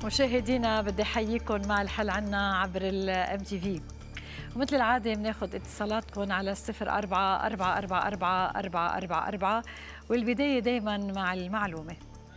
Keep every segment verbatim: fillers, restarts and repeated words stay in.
مشاهدينا بدي احييكم مع الحل عنا عبر الام تي في. ومثل العاده بناخذ اتصالاتكم على صفر أربعة أربعة أربعة أربعة أربعة أربعة أربعة، والبدايه دائما مع المعلومه.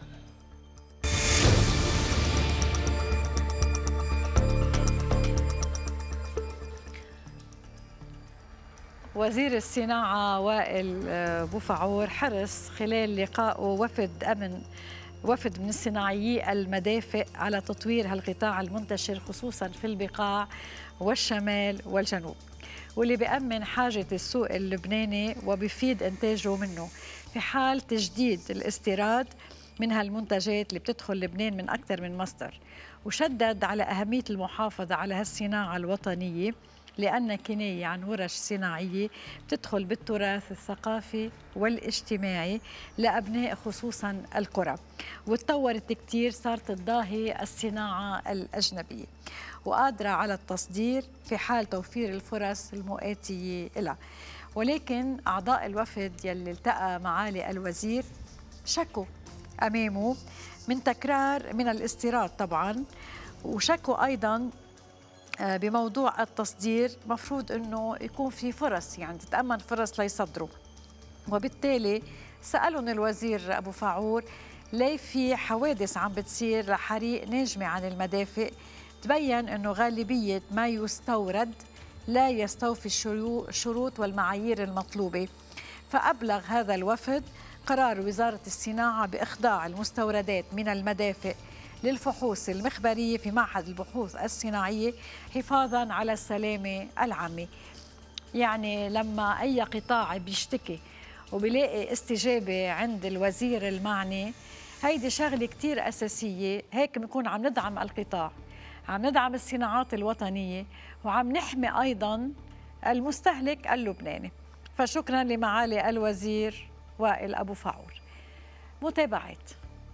وزير الصناعه وائل بوفعور حرص خلال لقائه وفد امن وفد من صناعيي المدافئ على تطوير هالقطاع المنتشر خصوصا في البقاع والشمال والجنوب، واللي بيأمن حاجة السوق اللبناني وبيفيد إنتاجه منه في حال تجديد الاستيراد من هالمنتجات اللي بتدخل لبنان من أكثر من مصدر. وشدد على أهمية المحافظة على هالصناعة الوطنية لأن كناية عن ورش صناعية بتدخل بالتراث الثقافي والاجتماعي لأبناء خصوصا القرى، وتطورت كتير صارت تضاهي الصناعة الأجنبية وقادرة على التصدير في حال توفير الفرص المؤاتية لها. ولكن أعضاء الوفد يلي التقى معالي الوزير شكوا أمامه من تكرار من الاستيراد طبعا، وشكوا أيضا بموضوع التصدير مفروض أنه يكون في فرص، يعني تتأمن فرص ليصدروا. وبالتالي سألهم الوزير أبو فاعور ليه في حوادث عم بتصير لحريق ناجمة عن المدافئ، تبين أنه غالبية ما يستورد لا يستوفي الشروط والمعايير المطلوبة. فأبلغ هذا الوفد قرار وزارة الصناعة بإخضاع المستوردات من المدافئ للفحوص المخبرية في معهد البحوث الصناعية حفاظاً على السلامة العامة. يعني لما أي قطاع بيشتكي وبيلاقي استجابة عند الوزير المعني، هيدي شغلة كتير أساسية. هيك بنكون عم ندعم القطاع، عم ندعم الصناعات الوطنية، وعم نحمي أيضاً المستهلك اللبناني. فشكراً لمعالي الوزير وائل أبو فاعور. متابعات.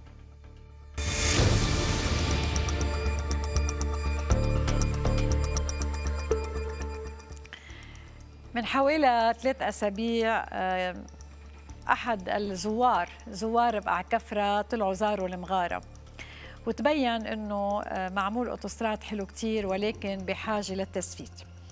من حوالي ثلاث أسابيع أحد الزوار زوار بقع كفرة طلعوا زاروا المغارة، وتبين أنه معمول أوتوستراد حلو كتير ولكن بحاجة للتسفيت.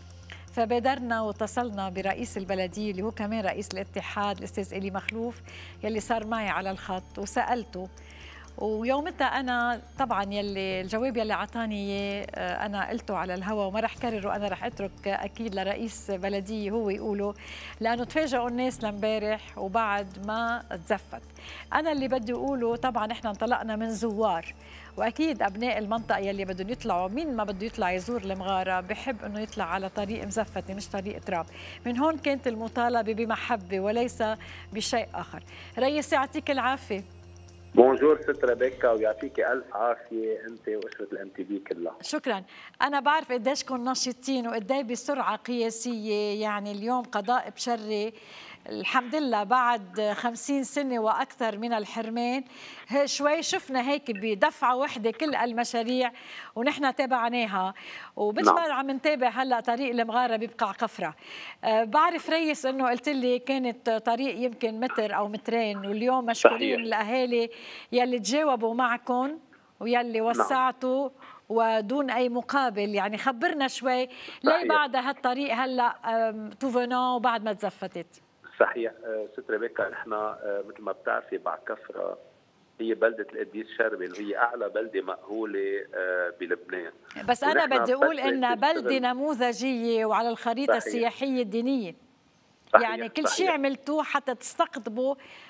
فبادرنا واتصلنا برئيس البلدية اللي هو كمان رئيس الاتحاد الأستاذ إلي مخلوف يلي صار معي على الخط، وسألته. ويومتها أنا طبعاً يلي الجواب يلي عطاني إياه أنا قلته على الهواء وما رح كرره، أنا رح أترك أكيد لرئيس بلدية هو يقوله، لأنه تفاجئوا الناس لمبارح وبعد ما تزفت. أنا اللي بدي أقوله طبعاً إحنا انطلقنا من زوار، وأكيد أبناء المنطقة يلي بدهم يطلعوا، مين ما بده يطلع يزور المغارة بحب أنه يطلع على طريق مزفتة مش طريق تراب. من هون كانت المطالبة بمحبة وليس بشيء آخر. رئيس يعطيك العافية. بونجور ست ريبيكا، ويعطيكي الف عافيه انت واسره الام تي في كلها. شكرا. انا بعرف قديش كن نشيطين وقديه بسرعه قياسيه، يعني اليوم قضاء بشري الحمد لله بعد خمسين سنة وأكثر من الحرمان، شوي شفنا هيك بدفعة واحدة كل المشاريع ونحن تابعناها، ومثل ما عم نتابع هلا طريق المغارة ببقع كفرة. أه بعرف ريس انه قلت لي كانت طريق يمكن متر او مترين، واليوم مشكورين الاهالي يلي تجاوبوا معكم ويلي وسعتوا ودون اي مقابل. يعني خبرنا شوي ليه بعد هالطريق هلا توفنا وبعد ما تزفتت؟ صحيح ست ريبيكا، نحن مثل ما بتعرفي بعكفرة هي بلدة القديس شربل، اللي هي أعلى بلدة مأهولة بلبنان. بس أنا بدي أقول إنها بلدة نموذجية وعلى الخريطة صحيح. السياحية الدينية صحيح. يعني كل شيء عملتوه حتى تستقطبوا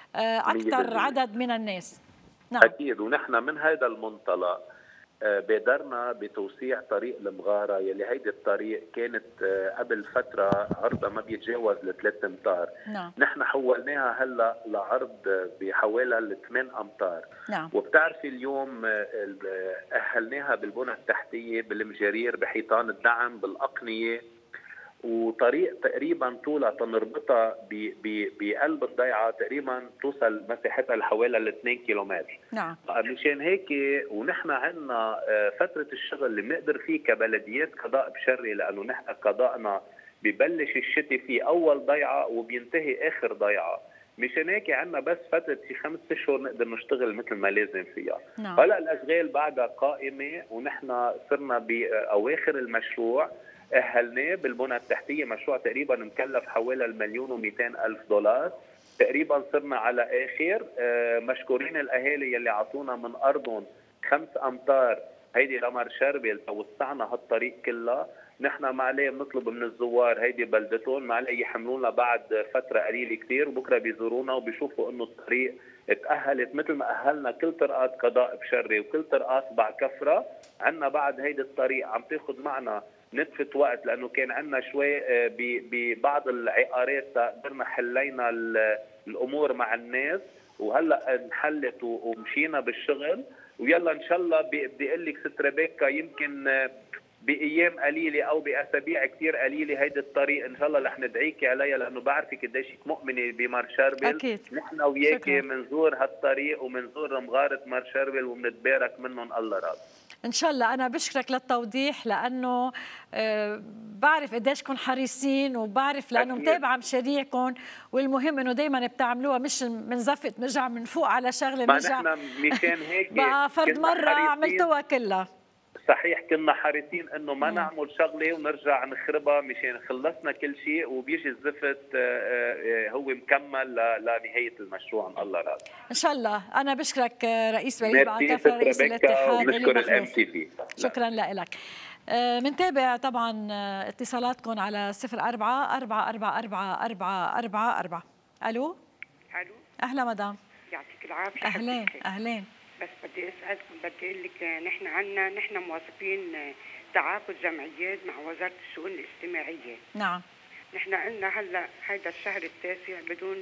أكثر عدد من الناس. نعم. أكيد، ونحن من هذا المنطلق بادرنا بتوسيع طريق المغارة، يلي هيدي الطريق كانت قبل فترة عرضها ما بيتجاوز لثلاث امتار. نعم. نحن حولناها هلا لعرض بحوالي لثمان امتار. نعم. وبتعرفي اليوم اهلناها بالبنى التحتية، بالمجارير، بحيطان الدعم، بالاقنية، وطريق تقريبا طولها تنربطها بقلب الضيعه تقريبا توصل مساحتها لحوالي الاثنين كيلومتر. نعم. مشان هيك ونحن عندنا فتره الشغل اللي بنقدر فيه كبلديات قضاء بشري، لانه نحن قضاءنا ببلش الشتي في اول ضيعه وبينتهي اخر ضيعه. مشان هيك عندنا بس فتره شي خمس اشهر نقدر نشتغل مثل ما لازم فيها. نعم. هلا الاشغال بعدها قائمه، ونحن صرنا باواخر المشروع، اهلناه بالبنى التحتيه، مشروع تقريبا مكلف حوالي المليون ومئتين الف دولار، تقريبا صرنا على اخر. مشكورين الاهالي يلي عطونا من ارضهم خمس امتار هيدي لمر شربل توسعنا هالطريق كلها. نحن ما عليه بنطلب من الزوار هيدي بلدتهم، ما عليه يحملونا بعد فتره قليله كثير، وبكره بيزورونا وبيشوفوا انه الطريق تاهلت مثل ما اهلنا كل طرقات قضاء بشري وكل طرقات بعكفره. عندنا بعد هيدي الطريق عم تاخذ معنا نتفه وقت، لانه كان عندنا شوي ببعض العقارات قدرنا حلينا الامور مع الناس، وهلا انحلت ومشينا بالشغل. ويلا ان شاء الله بدي اقول لك ست ريبيكا، يمكن بايام قليله او باسابيع كثير قليله هيدي الطريق ان شاء الله رح ندعيكي عليها، لانه بعرفك قديش مؤمنه بمار شربل. اكيد نحن وياكي بنزور هالطريق وبنزور مغاره مار شربل وبنتبارك منهم الله راضي. ان شاء الله. انا بشكرك للتوضيح، لانه آه بعرف قديش كن حريصين، وبعرف لانه متابعه مشاريعكم، والمهم انه دائما بتعملوها، مش بنزفت بنرجع بنفوق على شغله بنرجع. ما نحن مشان هيك بقى فرد مره عملتوها كلها. صحيح، كنا حريصين انه ما نعمل شغله ونرجع نخربها، مشان خلصنا كل شيء وبيجي الزفت هو مكمل لنهايه المشروع ان الله راضي. ان شاء الله. انا بشكرك رئيس وليد بعكفره رئيس الاتحاد ونشكر الام تي في. شكرا لك. بنتابع طبعا اتصالاتكم على صفر أربعة أربعة أربعة أربعة أربعة أربعة أربعة. الو الو اهلا مدام. يعطيك العافيه. اهلين اهلين. بس بدي اسالكم، بدي اقول لك نحن عندنا نحن موظفين تعاقد جمعيات مع وزاره الشؤون الاجتماعيه. نعم. نحن عندنا هلا هيدا الشهر التاسع بدون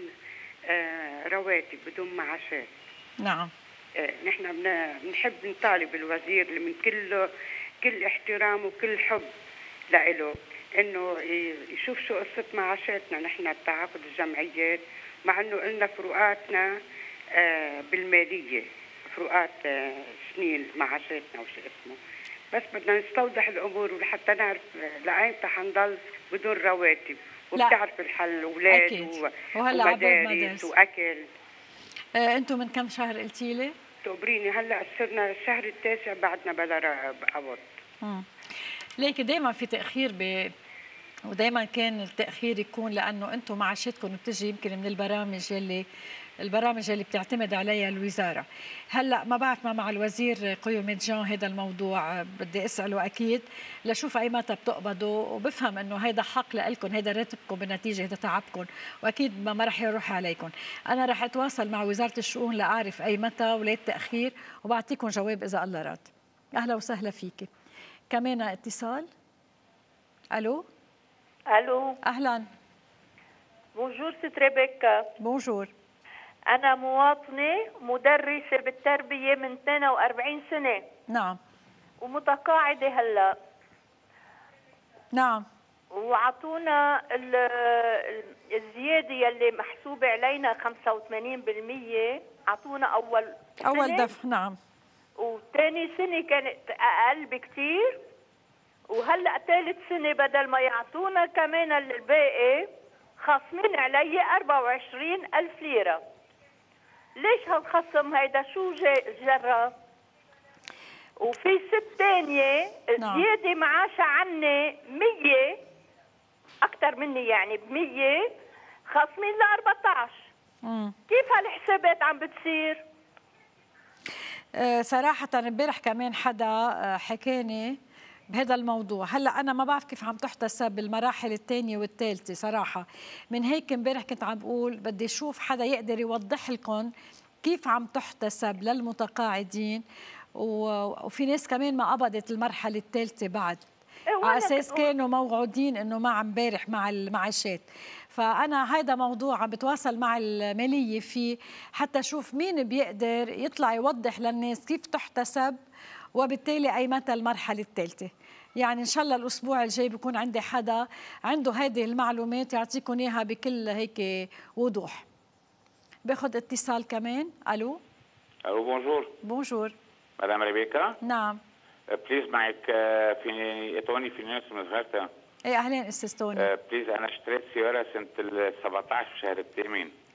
آه رواتب، بدون معاشات. نعم. آه نحن بنحب نطالب الوزير من كل كل احترام وكل حب لإله انه يشوف شو قصه معاشاتنا نحن بتعاقد الجمعيات، مع انه قلنا فروقاتنا آه بالماليه، فروقات آه سنين معاشاتنا وشو اسمه، بس بدنا نستوضح الامور ولحتى نعرف لأيمتى حنضل بدون رواتب. وبتعرف الحل، اولاد ومدارس واكل. آه انتم من كم شهر قلتي لي؟ تقبريني هلا صرنا الشهر التاسع بعدنا بلا عوض. امم ليك دائما في تاخير ب ودائما كان التاخير يكون لانه انتم معاشاتكم بتجي يمكن من البرامج اللي البرامج اللي بتعتمد عليها الوزاره. هلا ما بعرف ما مع الوزير قيومة جان هذا الموضوع، بدي اساله اكيد لشوف اي متى بتقبضوا، وبفهم انه هيدا حق لكم، هيدا راتبكم بالنتيجه، هيدا تعبكم، واكيد ما راح يروح عليكم. انا راح اتواصل مع وزاره الشؤون لاعرف اي متى وليه التاخير، وبعطيكم جواب اذا الله راد. اهلا وسهلا فيكي. كمان اتصال. الو الو اهلا. بونجور ست ريبيكا. بونجور. انا مواطنه مدرسه بالتربيه من اثنين وأربعين سنه. نعم. ومتقاعده هلا. نعم. وعطونا الزياده يلي محسوبه علينا خمسة وثمانين بالمئة، عطونا اول اول دفع. نعم. وثاني سنه كانت اقل بكثير، وهلا ثالث سنه بدل ما يعطونا كمان الباقي خاصمين علي أربعة وعشرين ألف ليره. ليش هالخصم هيدا؟ شو جرى؟ وفي ست ثانيه زياده معاشها عني مية، اكثر مني يعني ب مية، خاصمين ل أربعة عشر. امم كيف هالحسابات عم بتصير؟ أه صراحه امبارح كمان حدا حكاني بهذا الموضوع. هلا انا ما بعرف كيف عم تحتسب المراحل الثانيه والثالثه صراحه، من هيك امبارح كنت عم بقول بدي اشوف حدا يقدر يوضح لكم كيف عم تحتسب للمتقاعدين، وفي ناس كمان ما قبضت المرحله الثالثه بعد، على اساس كانوا موعودين انه مع امبارح مع المعاشات. فانا هذا موضوع عم بتواصل مع الماليه فيه حتى اشوف مين بيقدر يطلع يوضح للناس كيف تحتسب، وبالتالي اي متى المرحله الثالثه. يعني ان شاء الله الاسبوع الجاي بيكون عندي حدا عنده هذه المعلومات يعطيكم اياها بكل هيك وضوح. باخذ اتصال كمان. الو الو بونجور. بونجور مدام ريبيكا. نعم. بليز معك في توني فينانس من صغرتها. ايه اهلين استاذ توني. بليز انا اشتريت سياره سنه ال سبعة عشر بشهر الثامن.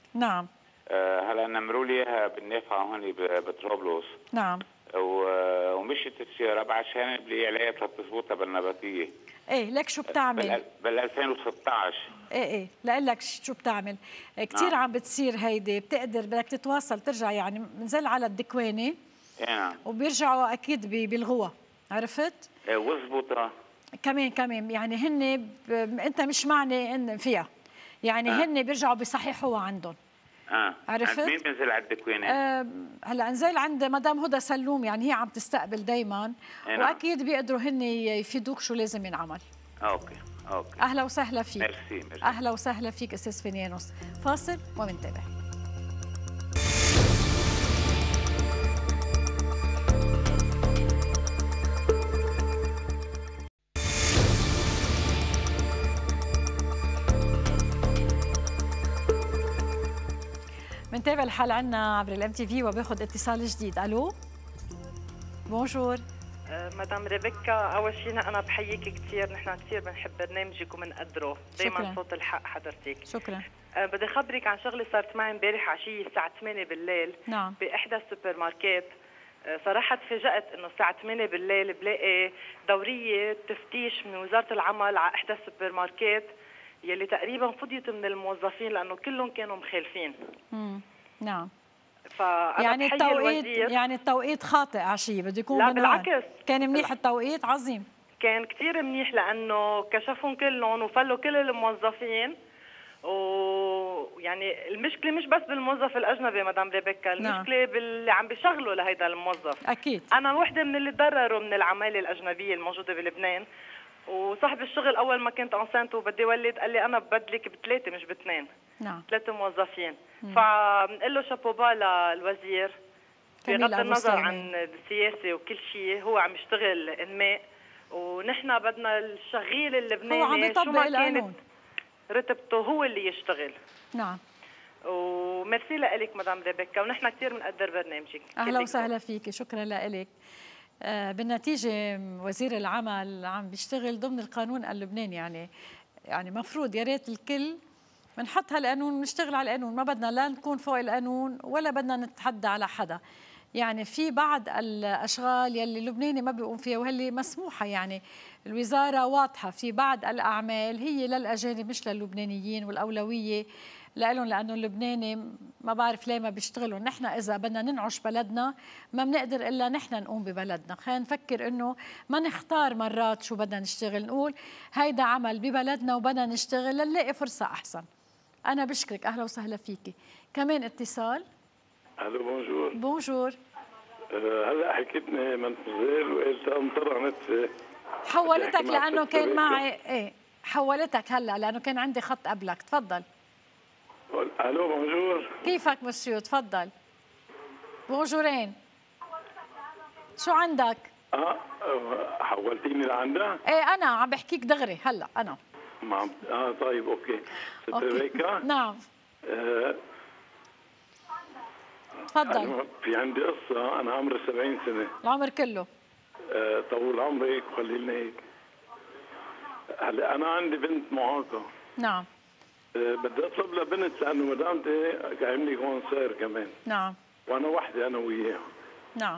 نعم. آه هلا نمروا لي اياها بالنافعه هون بطرابلس. نعم. ومشيت السياره بعد شهرين بلاقي عليها ثلاث ثبوت بالنباتيه. ايه لك شو بتعمل؟ بال ألفين وستة عشر. ايه ايه لقول لك شو بتعمل؟ كثير نعم. عم بتصير هيدي، بتقدر بدك تتواصل ترجع، يعني بنزل على الدكوانه. ايه نعم. وبيرجعوا اكيد بيلغوها، عرفت؟ ايه وزبوطه كمان كمان يعني هن ب... انت مش معني ان فيها، يعني آه. هن بيرجعوا بيصححوها عندهم. اه عرفت؟ عند مين بنزل على الدكوانه؟ آه هلا انزل عند مدام هدى سلوم، يعني هي عم تستقبل دايما. إيه نعم. واكيد بيقدروا هن يفيدوك شو لازم ينعمل. اوكي اوكي. اهلا وسهلا فيك. ميرسي ميرسي. اهلا وسهلا فيك استاذ فينيانوس. فاصل ومنتبه. منتابع الحال عنا عبر الام تي في وباخذ اتصال جديد. الو بونجور. مدام ريبيكا، اول شيء انا بحييك كثير، نحن كثير بنحب برنامجك وبنقدره، دائما صوت الحق حضرتك. شكرا. أه بدي اخبرك عن شغله صارت معي امبارح عشيه الساعه ثمانية بالليل. نعم. باحدى السوبر ماركت. أه صراحه تفاجات انه الساعه ثمانية بالليل بلاقي دوريه تفتيش من وزاره العمل على احدى السوبر ماركت يلي تقريبا فضيت من الموظفين لانه كلهم كانوا مخالفين. امم نعم. فأنا يعني التوقيت يعني التوقيت خاطئ عشية، بده يكون لا بالعكس كان منيح التوقيت. عظيم. كان كثير منيح لانه كشفهم كلهم وفلوا كل الموظفين، ويعني المشكله مش بس بالموظف الاجنبي مدام ريبيكا، المشكله نعم. باللي عم بيشغلوا لهيدا الموظف. اكيد. انا وحده من اللي تضرروا من العماله الاجنبيه الموجوده بلبنان، وصاحب الشغل اول ما كنت انسانت وبدي ولد قال لي انا ببدلك بثلاثه مش باثنين. نعم. ثلاثه موظفين. فبنقول له شابوبا للوزير بغض النظر عن السياسه وكل شيء، هو عم يشتغل انماء، ونحن بدنا الشغيل اللبناني هو عم يطبق القانون، رتبته هو اللي يشتغل. نعم. وميرسي لك مدام ريبيكا، ونحن كثير بنقدر برنامجك. اهلا وسهلا فيك، شكرا لك. آه بالنتيجه وزير العمل عم بيشتغل ضمن القانون اللبناني، يعني يعني مفروض يا ريت الكل بنحط هالقانون ونشتغل على القانون، ما بدنا لا نكون فوق القانون ولا بدنا نتحدى على حدا. يعني في بعض الاشغال يلي اللبناني ما بيقوم فيها وهلي مسموحه، يعني الوزاره واضحه في بعض الاعمال هي للاجانب مش للبنانيين، والاولويه لهم، لانه اللبناني ما بعرف ليه ما بيشتغلوا. نحن اذا بدنا ننعش بلدنا ما بنقدر الا نحن نقوم ببلدنا. خلينا نفكر انه ما نختار مرات شو بدنا نشتغل، نقول هيدا عمل ببلدنا وبدنا نشتغل لنلاقي فرصه احسن. انا بشكرك، اهلا وسهلا فيكي. كمان اتصال. الو بونجور. بونجور. أه هلا حكيتني منزل وقلت امطرنت. حولتك لانه كان معي ايه حولتك هلا لانه كان عندي خط قبلك. تفضل. الو بونجور. كيفك مسيو؟ تفضل. بونجورين. شو عندك؟ اه حولتيني لعندها؟ ايه انا عم بحكيك دغري هلا انا. ما اه طيب اوكي. ست ريبيكا. نعم. آه تفضل. في عندي قصه، انا عمري سبعين سنه. العمر كله. آه طول عمرك وخلي لنا هيك. هلا انا عندي بنت معاقه. نعم. أه بدي اطلب لبنت لانه مدامتي عامله كونسير كمان. نعم. وانا وحدي انا وياها. نعم.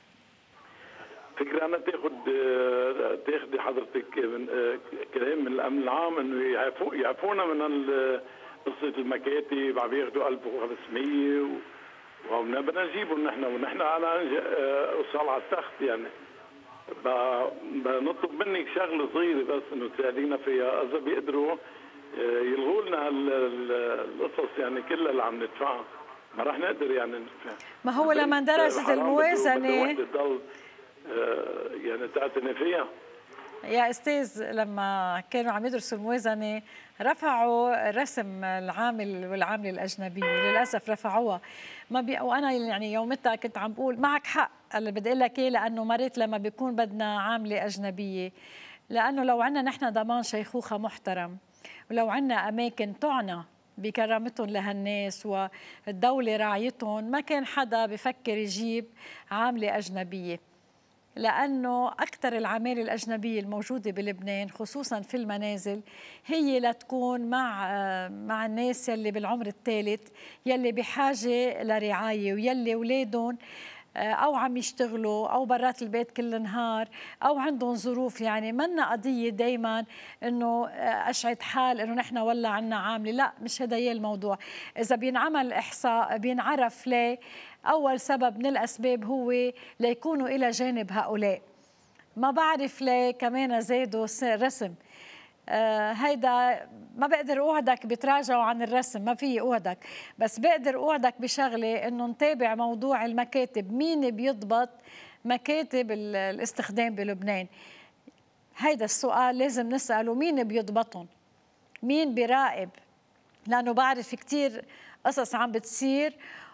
فكرة انا تاخذ تاخذي حضرتك كلام من الامن العام انه يعفو يعفونا من قصه المكاتب، عم ياخذوا ألف وخمسمية وبدنا نجيبهم نحن، ونحن انا وصل على التخت. يعني بنطلب منك شغله صغيره بس انه تساعدينا فيها، اذا بيقدروا يلغوا لنا القصص يعني كلها اللي عم ندفعها، ما راح نقدر يعني ندفع. ما هو لما درست الموازنه تضل يعني تعتني فيها. يا استاذ لما كانوا عم يدرسوا الموازنه رفعوا رسم العامل والعامله الاجنبيه، للاسف رفعوها. ما بي وانا يعني يومتها كنت عم بقول معك حق اللي بدي اقول لك ايه، لانه مرات لما بيكون بدنا عامله اجنبيه، لانه لو عندنا نحن ضمان شيخوخه محترم، ولو عندنا اماكن تعنى بكرامتهم لهالناس والدوله راعيتهم، ما كان حدا بفكر يجيب عامله اجنبيه. لأنه أكثر العمالة الأجنبية الموجودة بلبنان خصوصا في المنازل هي لتكون مع مع الناس يلي بالعمر الثالث يلي بحاجة لرعاية ويلي أولادهم أو عم يشتغلوا أو برات البيت كل النهار أو عندهم ظروف. يعني منا قضية دايما إنه أشعد حال إنه نحن والله عنا عاملة، لا مش هذا هي الموضوع. إذا بينعمل إحصاء بينعرف ليه. أول سبب من الأسباب هو ليكونوا إلى جانب هؤلاء. ما بعرف ليه كمان زادوا رسم. آه هيدا ما بقدر اوعدك بتراجعوا عن الرسم، ما في اوعدك، بس بقدر اوعدك بشغله انه نتابع موضوع المكاتب. مين بيضبط مكاتب الاستخدام بلبنان؟ هيدا السؤال لازم نساله، مين بيضبطهم؟ مين بيراقب؟ لانه بعرف كثير قصص عم بتصير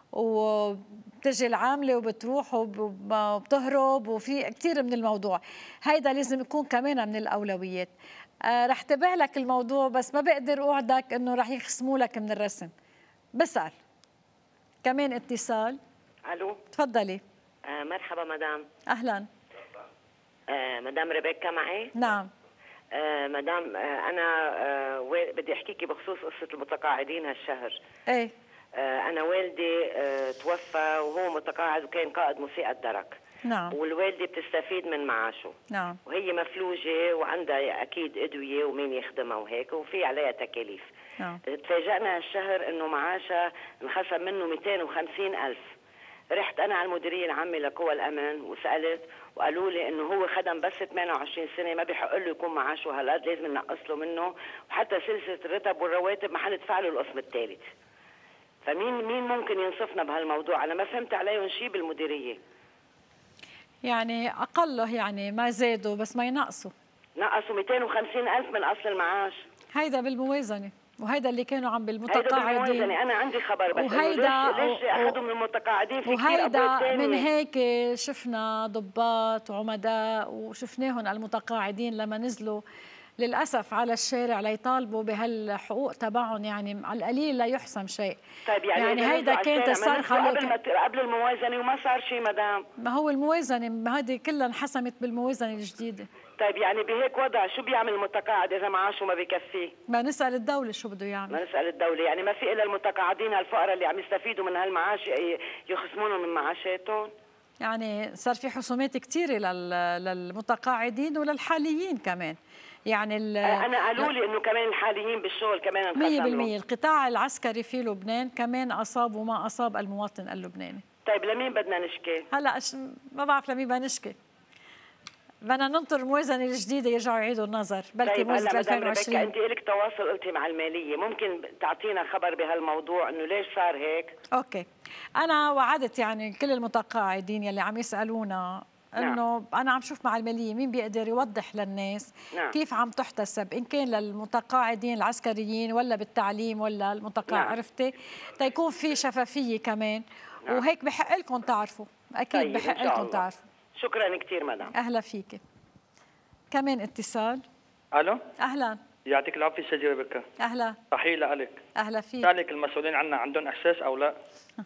وبتجي العامله وبتروح وبتهرب وفي كثير من الموضوع. هيدا لازم يكون كمان من الاولويات. آه رح تبع لك الموضوع بس ما بقدر اوعدك انه رح يخصموا لك من الرسم. بسأل كمان اتصال. الو تفضلي. آه مرحبا مدام. اهلا. آه مدام ريبيكا معي؟ نعم. آه مدام آه انا آه بدي احكيكي بخصوص قصه المتقاعدين هالشهر. ايه. آه انا والدي آه توفى وهو متقاعد وكان قائد موسيقى درك. نعم. والوالدة بتستفيد من معاشه. نعم. وهي مفلوجة وعندها أكيد أدوية ومين يخدمها وهيك وفي عليها تكاليف. نعم. تفاجأنا هالشهر إنه معاشها انخصم منه مئتين وخمسين ألف. رحت أنا على المديرية العامة لقوى الأمن وسألت وقالوا لي إنه هو خدم بس ثمانية وعشرين سنة ما بيحق له يكون معاشه هالقد، لازم ننقص له منه، وحتى سلسلة الرتب والرواتب ما حندفع له القسم الثالث. فمين مين ممكن ينصفنا بهالموضوع؟ أنا ما فهمت عليهم شيء بالمديرية. يعني أقله يعني ما زادوا بس ما ينقصوا. نقصوا مئتين وخمسين ألف من أصل المعاش. هيدا بالموازنة، وهيدا اللي كانوا عم بالمتقاعدين. هيدا بالموازنة، أنا عندي خبر بس وهيدا ليش ليش أخذوا من المتقاعدين في وهيدا من هيك شفنا ضباط وعمداء وشفناهم المتقاعدين لما نزلوا للأسف على الشارع ليطالبوا بهالحقوق تبعهم، يعني على القليل لا يحسم شيء. طيب يعني, يعني هيدا كانت الصرخة قبل ما قبل الموازنة وما صار شيء مدام. ما هو الموازنة هذه كلها انحسمت بالموازنة الجديدة. طيب يعني بهيك وضع شو بيعمل المتقاعد إذا معاشه ما بكفيه؟ ما نسأل الدولة شو بده يعمل. ما نسأل الدولة، يعني ما في إلا المتقاعدين هالفقراء اللي عم يستفيدوا من هالمعاش يخصمونهم من معاشاتهم؟ يعني صار في حسومات كثيرة للمتقاعدين وللحاليين كمان. يعني أنا قالوا لي إنه كمان الحاليين بالشغل كمان انقسموا. مية بالمية القطاع العسكري في لبنان كمان أصاب وما أصاب المواطن اللبناني. طيب لمين بدنا نشكي؟ هلا ما بعرف لمين بدنا نشكي. بدنا ننطر الموازنة الجديدة يرجعوا يعيدوا النظر، بلكي طيب موازنة ألفين وعشرين. أنت إلك تواصل قلتي مع المالية، ممكن تعطينا خبر بهالموضوع إنه ليش صار هيك؟ أوكي. أنا وعدت يعني كل المتقاعدين يلي عم يسألونا انه نعم. انا عم شوف مع الماليه مين بيقدر يوضح للناس نعم. كيف عم تحتسب، ان كان للمتقاعدين العسكريين ولا بالتعليم ولا المتقاعد، نعم. عرفتي؟ تيكون في شفافيه كمان، نعم. وهيك بحق لكم تعرفوا، اكيد طيب بحق لكم تعرفوا. شكرا كثير مدام. اهلا فيك. كمان اتصال. الو. اهلا. يعطيك العافيه استاذ ريبيكا. اهلا. تحيه لك. اهلا فيك. سالك المسؤولين عنا عندهم احساس او لا؟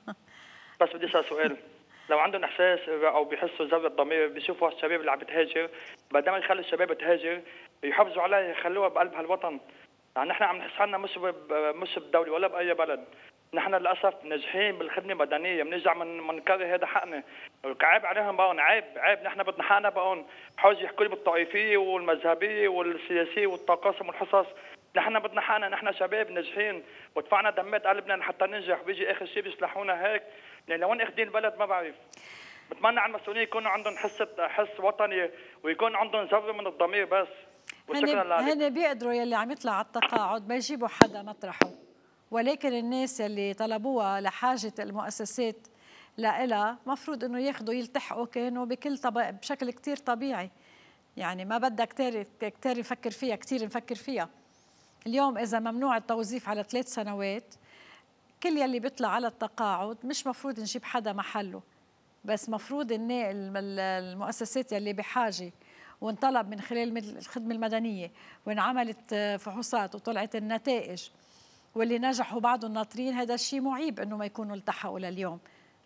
بس بدي اسال سؤال، لو عندهم احساس او بيحسوا ذوي الضمير بيشوفوا الشباب اللي عم بتهاجر، بدل ما يخلوا الشباب تهاجر يحافظوا عليها يخلوها بقلب هالوطن. يعني نحن عم نحس حالنا مش مش بدوله ولا باي بلد، نحن للاسف ناجحين بالخدمه المدنيه، بنرجع من بنكرر هذا حقنا، عيب عليهم بقون، عيب عيب نحن بدنا حقنا بقون، حوج يحكوا لي بالطائفيه والمذهبيه والسياسيه والتقاسم والحصص، نحن بدنا حقنا، نحن شباب ناجحين ودفعنا دمات قلبنا حتى ننجح، بيجي اخر شيء بيسلحونا هيك، يعني لوين اخذين البلد ما بعرف. بتمنى على المسؤولين يكونوا عندهم حس حس وطني ويكون عندهم ذره من الضمير بس. وشكرا لك. هن بيقدروا يلي عم يطلع على التقاعد ما يجيبوا حدا مطرحه، ولكن الناس يلي طلبوها لحاجه المؤسسات لإلها مفروض انه ياخذوا يلتحقوا كانوا بكل طبيعي بشكل كثير طبيعي. يعني ما بدها كثير كثير نفكر فيها، كثير نفكر فيها. اليوم اذا ممنوع التوظيف على ثلاث سنوات، كل يلي بيطلع على التقاعد مش مفروض نجيب حدا محله، بس مفروض ان المؤسسات يلي بحاجه وانطلب من خلال الخدمه المدنيه وانعملت فحوصات وطلعت النتائج واللي نجحوا بعضهم ناطرين، هذا الشيء معيب انه ما يكونوا التحقوا لليوم.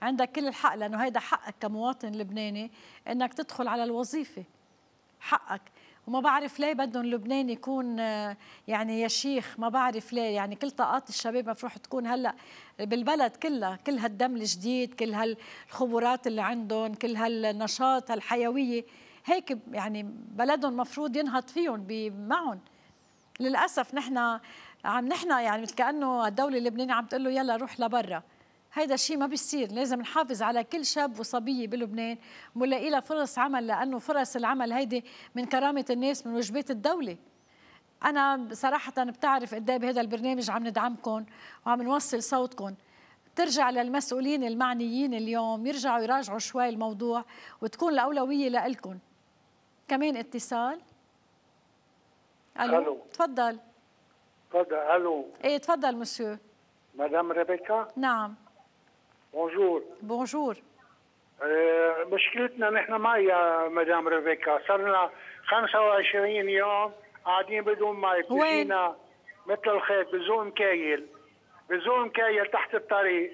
عندك كل الحق، لأنه هيدا حقك كمواطن لبناني إنك تدخل على الوظيفة، حقك. وما بعرف ليه بدهم لبنان يكون يعني يا شيخ، ما بعرف ليه، يعني كل طاقات الشباب مفروح تكون هلا بالبلد كلها، كل هالدم الجديد، كل هالخبرات اللي عندهم، كل هالنشاط، هالحيويه، هيك يعني بلدهم مفروض ينهض فيهم معهم. للاسف نحن عم نحن يعني مثل كانه الدوله اللبنانيه عم تقول له يلا روح لبرا. هيدا الشيء ما بيصير، لازم نحافظ على كل شاب وصبيه بلبنان ونلاقي لها فرص عمل، لانه فرص العمل هيدي من كرامه الناس، من واجبات الدوله. انا صراحه بتعرف قد ايه بهذا البرنامج عم ندعمكم وعم نوصل صوتكم. ترجع للمسؤولين المعنيين اليوم يرجعوا يراجعوا شوي الموضوع وتكون الاولويه لإلكم. كمان اتصال. الو, ألو. تفضل. تفضل. الو. ايه تفضل مسيو. مدام ريبيكا. نعم. بونجور. بونجور. أه مشكلتنا نحن معي يا مدام ريبيكا، صار لنا خمسة وعشرين يوم قاعدين بدون مي، بتجينا مثل الخيط بزوق مكايل، بزوق مكايل تحت الطريق.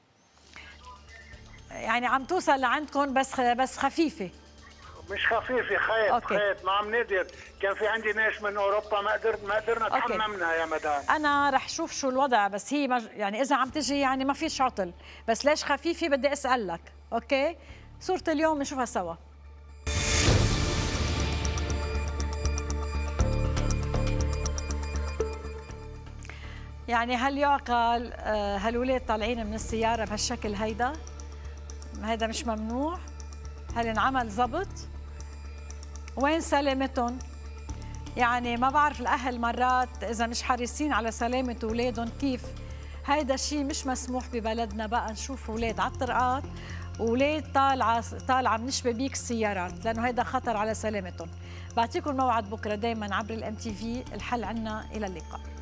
يعني عم توصل لعندكم بس بس خفيفه. مش خفيفه، خيط. أوكي. خيط ما عم نقدر، كان في عندي ناس من اوروبا ما قدرت ما قدرنا تحممنا يا مدام. انا رح شوف شو الوضع، بس هي مج... يعني اذا عم تجي يعني ما فيش عطل، بس ليش خفيفه بدي اسالك. اوكي صورة اليوم نشوفها سوا. يعني هل يعقل هالولاد طالعين من السياره بهالشكل هيدا؟ هيدا مش ممنوع؟ هل انعمل ضبط؟ وين سلامتهم؟ يعني ما بعرف الأهل مرات إذا مش حريصين على سلامة أولادهم كيف؟ هيدا الشيء مش مسموح ببلدنا. بقى نشوف أولاد على الطرقات وأولاد طالعة طالعة من شبابيك السيارات، لأنه هيدا خطر على سلامتهم. بعطيكم موعد بكرة دايما عبر الام تي في، الحل عنا. إلى اللقاء.